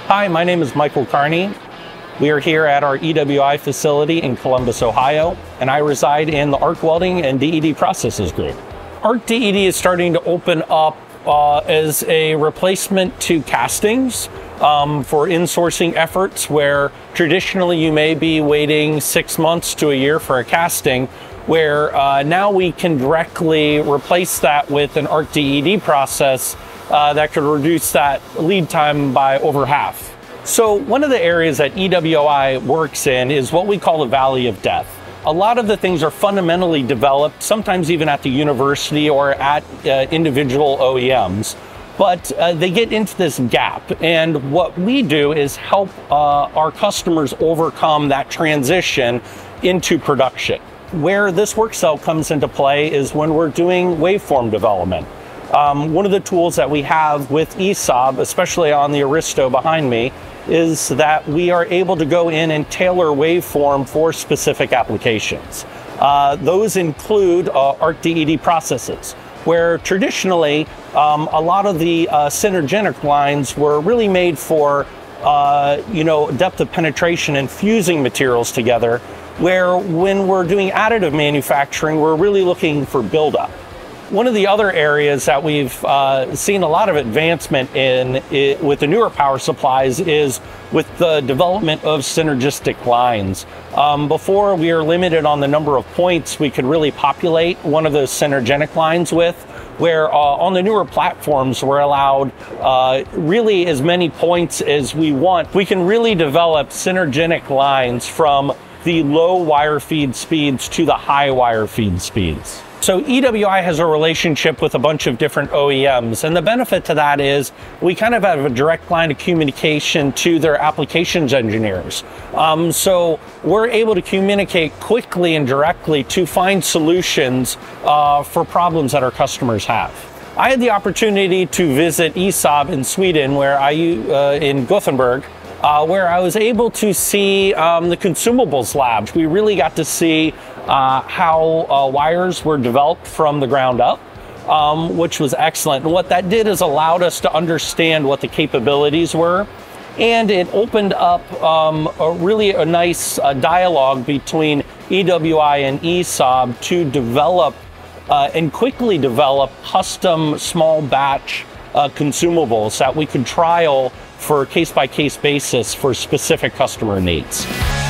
Hi, my name is Michael Carney. We are here at our EWI facility in Columbus, Ohio, and I reside in the Arc Welding and DED processes group. Arc DED is starting to open up as a replacement to castings for insourcing efforts where traditionally you may be waiting 6 months to a year for a casting, where now we can directly replace that with an Arc DED process that could reduce that lead time by over half. So one of the areas that EWI works in is what we call the Valley of Death. A lot of the things are fundamentally developed, sometimes even at the university or at individual OEMs, but they get into this gap. And what we do is help our customers overcome that transition into production. Where this work cell comes into play is when we're doing waveform development. One of the tools that we have with ESAB, especially on the Aristo behind me, is that we are able to go in and tailor waveform for specific applications. Those include Arc DED processes, where traditionally a lot of the synergistic lines were really made for depth of penetration and fusing materials together, where when we're doing additive manufacturing, we're really looking for buildup. One of the other areas that we've seen a lot of advancement in with the newer power supplies is with the development of synergistic lines. Before, we were limited on the number of points we could really populate one of those synergistic lines with, where on the newer platforms we're allowed really as many points as we want. We can really develop synergistic lines from the low wire feed speeds to the high wire feed speeds. So EWI has a relationship with a bunch of different OEMs, and the benefit to that is we kind of have a direct line of communication to their applications engineers. So we're able to communicate quickly and directly to find solutions for problems that our customers have. I had the opportunity to visit ESAB in Sweden, in Gothenburg, where I was able to see the consumables labs. We really got to see how wires were developed from the ground up, which was excellent. And what that did is allowed us to understand what the capabilities were, and it opened up a nice dialogue between EWI and ESAB to develop and quickly develop custom small batch consumables that we could trial for a case-by-case basis for specific customer needs.